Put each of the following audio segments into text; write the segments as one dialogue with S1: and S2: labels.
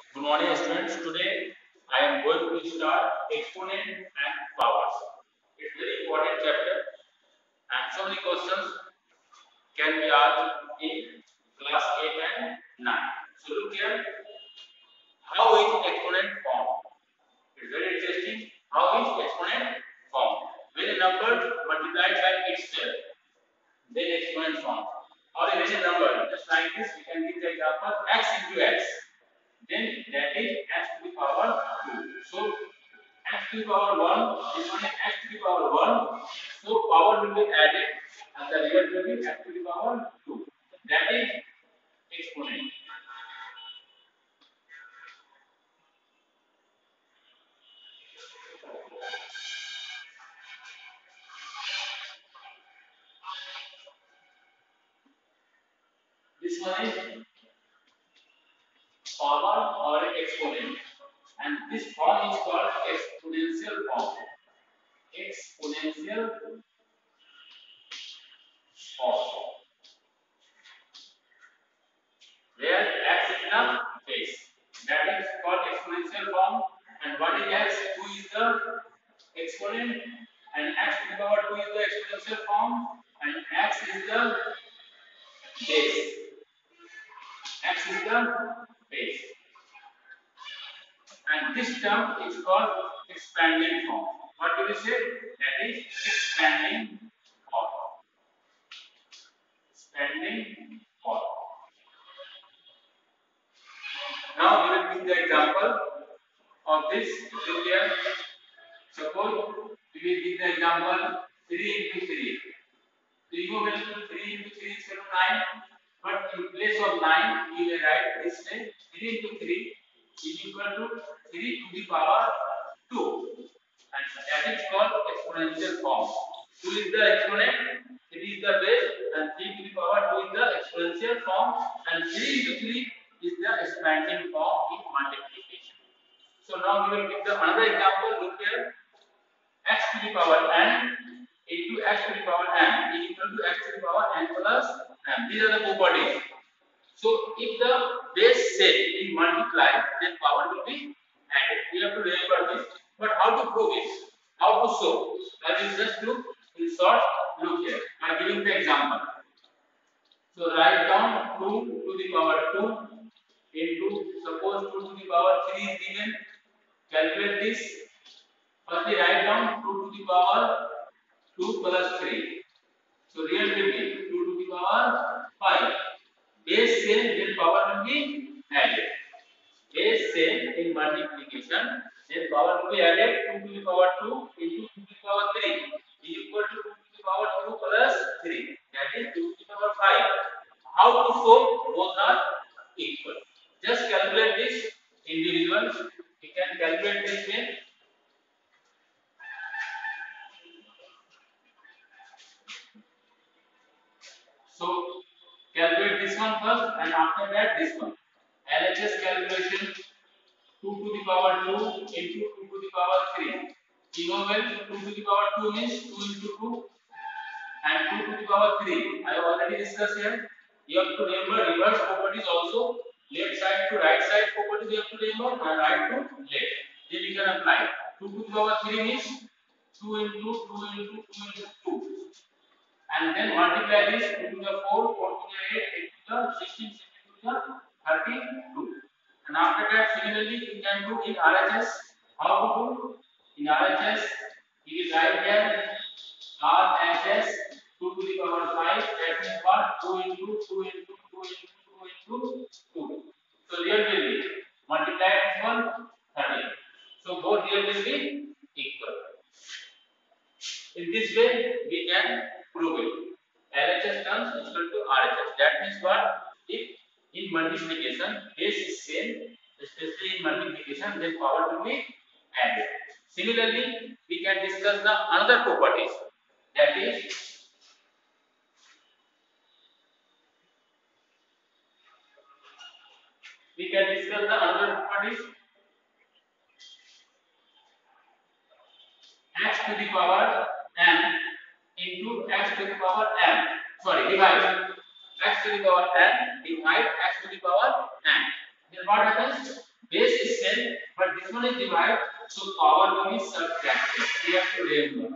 S1: Good morning, students. Today I am going to start exponent and powers. It's very important chapter, and so many questions can be asked in class 8 and 9. So look here, how is exponent formed? It's very interesting. How is exponent formed? When a number multiplied by itself, then exponent formed. Or when a number, just like this, we can give the example x into x. Then that is x to the power 2. So x to the power 1, this one is x to the power 1. So power will be added and the result will be x to the power 2. That is exponent. This one is power or exponent. And this form is called exponential form. Exponential form. Where x is the base. That is called exponential form. And what is x? 2 is the exponent, and x to the power 2 is the exponential form, and x is the base. X is the base. And this term is called expanding form. What do we say? That is expanding form. Expanding form. Now we will give the example of this. Look here. Suppose we will give the example 3 into 3. So you know when 3 into 3 is equal to 9, but in place of 9, you may write this way 3 into 3 is equal to 3 to the power 2. And that is called exponential form. 2 is the exponent, 3 is the base, and 3 to the power 2 is the exponential form, and 3 into 3 is the expanding form in multiplication. So now we will give the another example. Look here, x to the power n into x to the power n is equal to x to the power n plus m. These are the properties. So if the base set is multiplied, then power will be added. We have to remember this. But how to prove it? How to show? I will just do in short. Look here. I am giving the example. So write down 2 to the power 2 into, suppose 2 to the power 3 is given. Calculate this. Firstly write down 2 to the power 2 plus 3. So real will be 2 to the power 5. Base same, then power will be added. Base same in multiplication, then power will be added. 2 to the power 2 into 2 to the power 3 is equal to 2 to the power 2 plus 3. That is 2 to the power 5. How to show both are equal? Just calculate this individuals. You can calculate this way. So calculate this one first, and after that this one. LHS calculation, 2 to the power 2 into 2 to the power 3. You know well, 2 to the power 2 means 2 into 2, and 2 to the power 3. I have already discussed here. You have to remember reverse properties also. Left side to right side properties you have to remember, and right to left. Then you can apply. 2 to the power 3 means 2 into 2 into 2 into 2. And then multiply this 2 to the 4, 4 to the 8, 8 to the 16, 16 to the 32. And after that, similarly, you can do in RHS. How to do? In RHS, you will write here RHS 2 to the power 5. That means what? 2 into 2 into 2 into 2 into 2. So real will be multiply this one 30. So both real will be equal. In this way, we can prove it. LHS terms is equal to RHS. That means what? If in multiplication base is same, especially in multiplication, then power will be added. Similarly, we can discuss the another properties. That is we can discuss the another properties. X to the power n into x to the power n. Sorry, divide x to the power n divide x to the power n. Then what happens? base is same, but this one is divided, so power will be subtracted. We have to remember.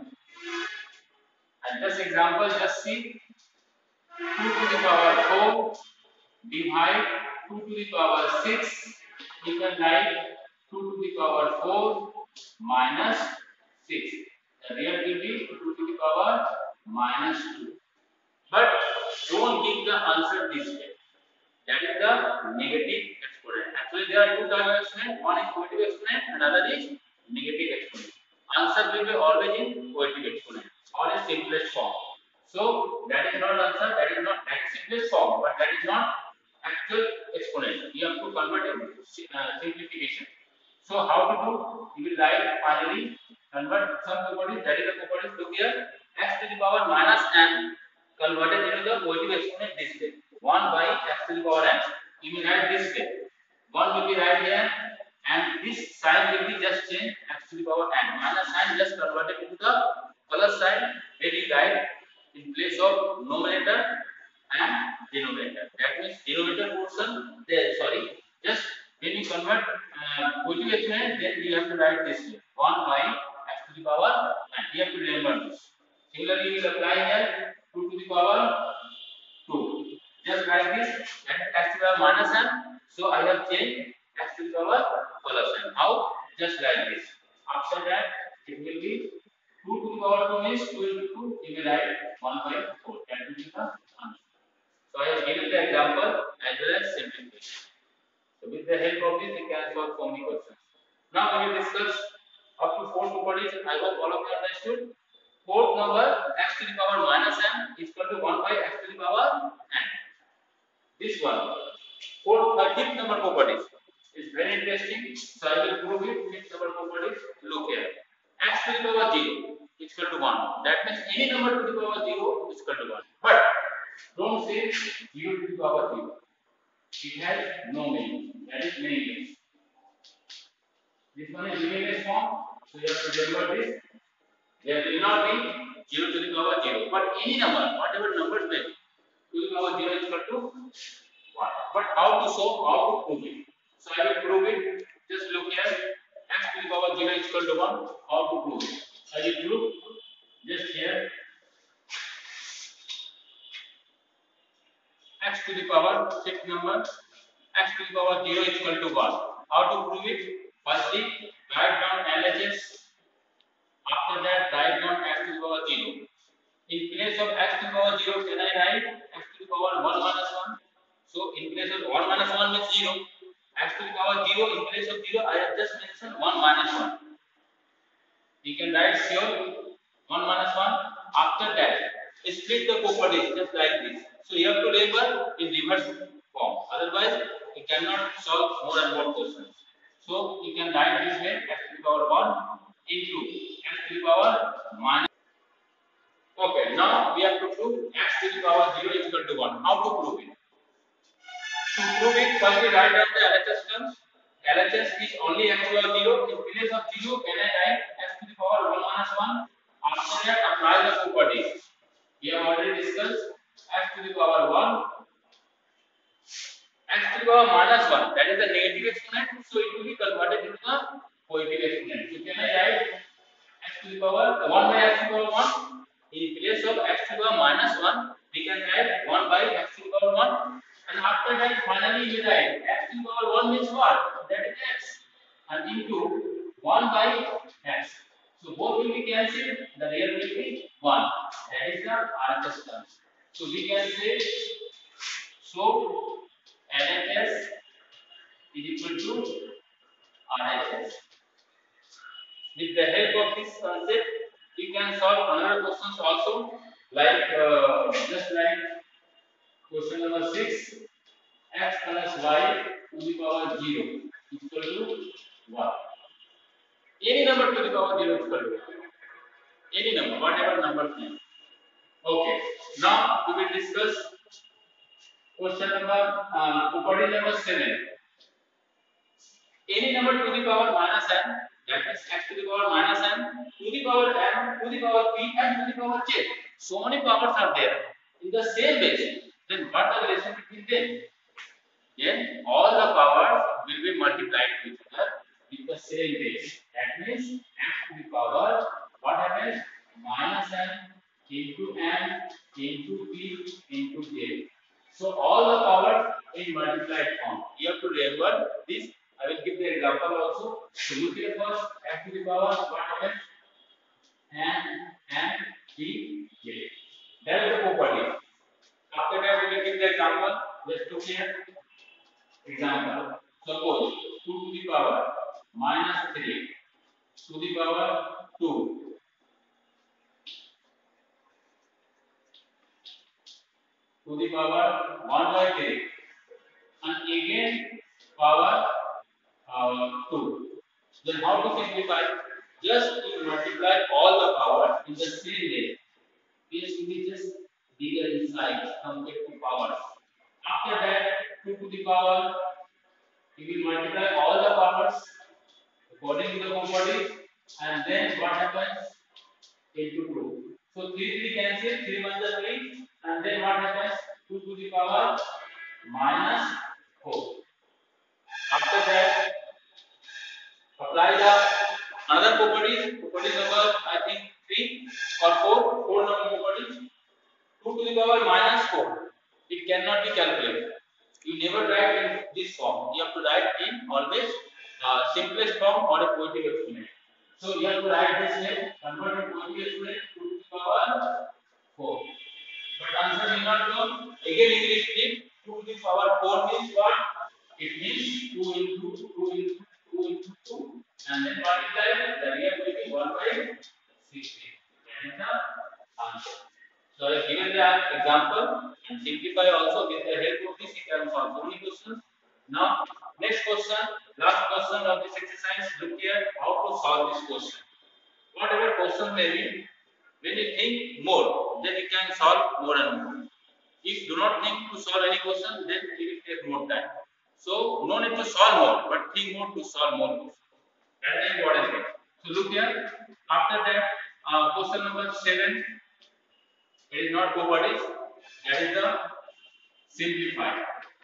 S1: And just example, just see 2 to the power 4 divide 2 to the power 6. You can write 2 to the power 4 minus 6. The real will be 2 to the power minus 2. But don't give the answer this way. That is the negative exponent. Actually, there are two types of exponent. One is positive exponent, another is negative exponent. Answer will be always in positive exponent or in simplest form. So that is not answer. That is simplest form, but that is not actual exponent. You have to convert in simplification. So how to do? You will write finally convert some properties. That is the properties. Look here, x to the power minus n converted into the positive exponent this way. 1 by x to the power n. You will write this way. 1 will be right here, and this sign will be just changed x to the power n. Minus sign just converted into the plus sign. When you write in place of numerator and denominator. That means denominator portion there. Sorry, just when you convert positive exponent, then you have to write this way: 1 by x to the power n. You have to remember this. Similarly, we will apply here 2 to the power 2. Just write this and x to the power minus n. So I have changed x to the power plus n. How? Just like this. After that, it will be 2 to the power 2 means 2 into 2. You will write 1 by 4. That will be the answer. So I have given the example as well as simplification. So with the help of this, we can solve so many questions. Now we will discuss up to 4 properties. I hope all of you understood. Fourth number, x to the power minus n is equal to 1 by x to the power n. This one. Fifth number property is very interesting. So I will prove it. Fifth number property. Look here. X to the power 0 is equal to 1. That means any number to the power 0 is equal to 1. But don't say 0 to the power 0. It has no meaning. That is meaningless. This one is meaningless form. So you have to remember this. There will not be 0 to the power 0. But any number, whatever numbers may be, to the power 0 is equal to 1. But how to show, how to prove it? So I will prove it. Just look here. X to the power 0 is equal to 1. How to prove it? I will prove just here. X to the power, fifth number, x to the power 0 is equal to 1. How to prove it? Firstly, write down LHS. After that, write down x to the power 0. In place of x to the power 0, can I write x to the power 1 minus 1? So in place of 1 minus 1 means 0. X to the power 0, in place of 0, I have just mentioned 1 minus 1. You can write sure 1 minus 1. After that, split the properties just like this. So you have to remember in reverse form. Otherwise, you cannot solve more and more questions. So you can write this way: x to the power 1 into x to the power minus. Okay, now we have to prove x to the power 0 is equal to 1. How to prove it? To prove it, first we write down the LHS terms. LHS is only x to the power 0. In place of 0, can I write x to the power 1 minus 1? After that, apply the properties. We have already discussed x to the power 1, x to the power minus 1. That is the negative exponent, so it will be converted into the positive exponent. So can I write x to the power 1 by x to the power 1? In place of x to the power minus 1, we can write 1 by x to the power 1. And after that, finally we write x to the power 1 means what? That is x. And into 1 by x. So both will be cancelled. The real will be 1. That is the RHS terms. So we can say, so LHS is equal to RHS. With the help of this concept, you can solve another questions also, like just like question number 6, x plus y to the power 0 is equal to 1. Any number to the power 0 is equal to 1. Any number, whatever number is. Okay, now we will discuss question number property number 7. Any number to the power minus n, that means x to the power minus n, to the power m, to the power p, and to the power j. So many powers are there in the same base. Then what the relation between them? Then all the powers will be multiplied multiplied together with the same base. That means x to the power, what happens? Minus n into p into j. So all the power in multiplied form. You have to remember this. I will give the example also. So look here first, x to the power, what happens? N p j. That is the property. After that, we will give the example. Let's look here. Example. Suppose 2 to the power minus 3 to the power 2 to the power 1 by 3 and again power 2. Then how to simplify? Just to multiply all the power in the same way. This will be just bigger in size compared to powers. After that, 2 to the power, you will multiply all the powers according to the properties, and then what happens? Into 2. So 3 cancel, 3 minus 3, and then what happens? 2 to the power minus 4. After that, apply the another property number, I think 3 or 4 number properties. 2 to the power minus 4. It cannot be calculated. You never write in this form. You have to write in always simplest form or a poetic exponent. So you have to write this way, convert a poetic exponent to the power 4. But answer will not come. Again English flip, 2 to the power 4 means what? It means 2 into 2 into 2 into 2. And then multiply the real will be 1 by 16. That is the answer. So I have given the example and simplify also with the help of this you can solve so many questions. Now next question, last question of this exercise. Look here how to solve this question. Whatever question may be, when you think more, then you can solve more and more. If you do not think to solve any question, then it will take more time. So no need to solve more, but think more to solve more questions. That is important thing. So look here. After that, question number 7. It is not properties. That is the simplified.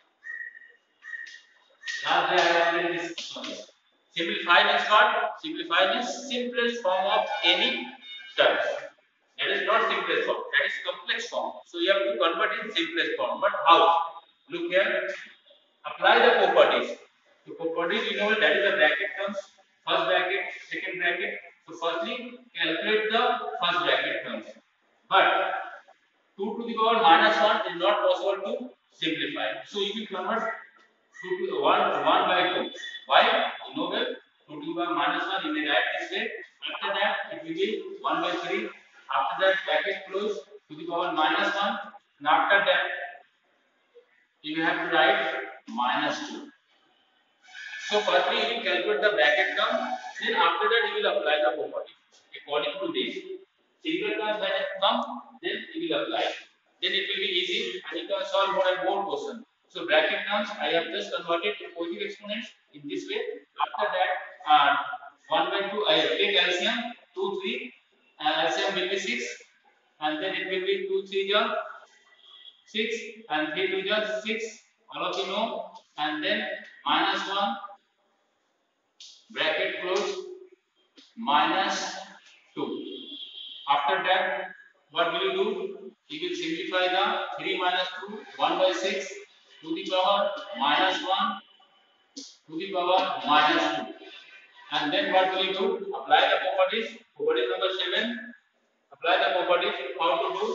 S1: Last day I have already discussed. Simplify means what? Simplify means simplest form of any terms. That is not simplest form. That is complex form. So you have to convert in simplest form. But how? Look here. Apply the properties. The properties you know that is the bracket terms. First bracket, second bracket. So firstly calculate the first bracket terms. But 2 to the power minus 1 is not possible to simplify. So you will convert 2 to 1 by 2. Why? You know well, 2 to the power minus 1 you may write this way. After that it will be 1 by 3. After that bracket close to the power minus 1. And after that you have to write minus 2. So firstly you will calculate the bracket term. Then after that you will apply the property according to this. Single terms when it comes, then you will apply. Then it will be easy and you can solve more and more questions. So bracket terms I have just converted to positive exponents in this way. After that 1 by 2 I take LCM 2 3 LCM will be 6 and then it will be 2 3 6 and 3 2 6 all of you know and then minus 1 bracket close minus 2. After that, what will you do? You will simplify the 3 minus 2, 1 by 6 to the power minus 1 to the power minus 2. And then what will you do? Apply the properties. Property number 7. Apply the properties. How to do?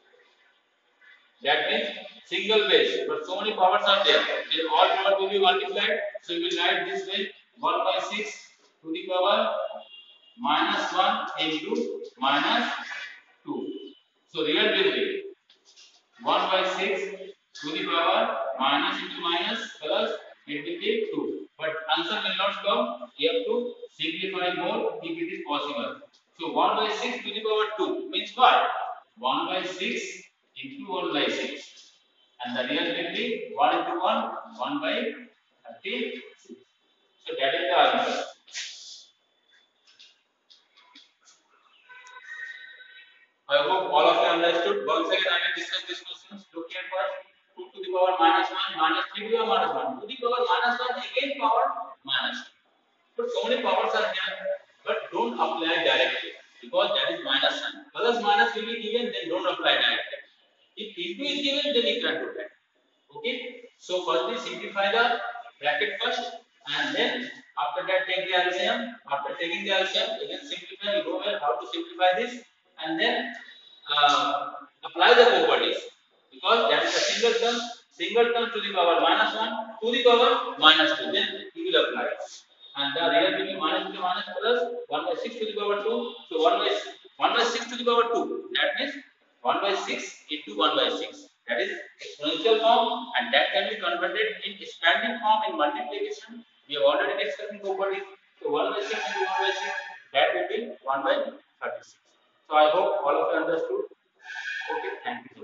S1: That means single base. But so many powers are there. Then all power will be multiplied. So you will write this way 1 by 6 to the power minus 1 into minus 2. So real will be 1 by 6 to the power minus into minus plus it will be 2. But answer will not come. You have to simplify more if it is possible. So 1 by 6 to the power 2 means what? 1 by 6 into 1 by 6. And the real will be 1 into 1, 1 by 36. So that is the answer. I hope all of you understood. Once again, I will discuss these questions. Look here first. 2 to the power minus 1, minus 3 to the power minus 1. To the power minus 1 again power minus 2. But so many powers are here, but don't apply directly because that is minus sign. Plus minus will be given, then don't apply directly. If into is given, then you can do that. Okay. So firstly simplify the bracket first, and then after that take the LCM. After taking the LCM, again simplify. You know well how to simplify this, and then apply the properties because that is a single term to the power minus 1 to the power minus 2. Then you will apply. And the real will be minus to minus plus 1 by 6 to the power 2. So 1 by 6 to the power 2. That means 1 by 6 into 1 by 6. That is exponential form, and that can be converted in expanding form in multiplication. We have already discussed in properties. So 1 by 6 into 1 by 6, that will be 1 by 36. So I hope all of you understood. Okay, thank you.